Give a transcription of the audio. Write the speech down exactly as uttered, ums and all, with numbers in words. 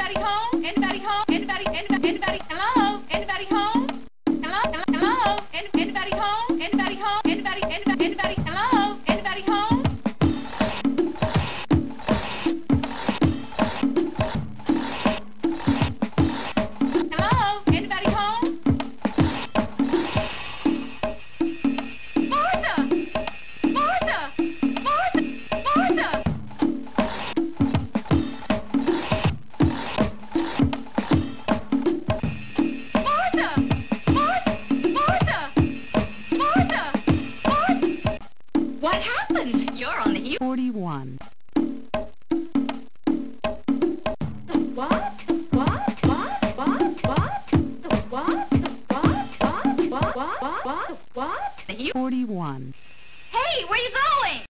Anybody home? Anybody home? Anybody? Anybody? Anybody? Hello? Anybody home? Hello? Hello? Hello? Any, anybody home? Anybody home? Anybody? Anybody? Anybody? Hello? Anybody home? Hello? Anybody home? Martha! Martha! Martha! Martha! What happened? You're on the heel. forty-one. What? What? What? What? What? What? What? What? What? What? What? What? The heel. forty-one. Hey, where you going?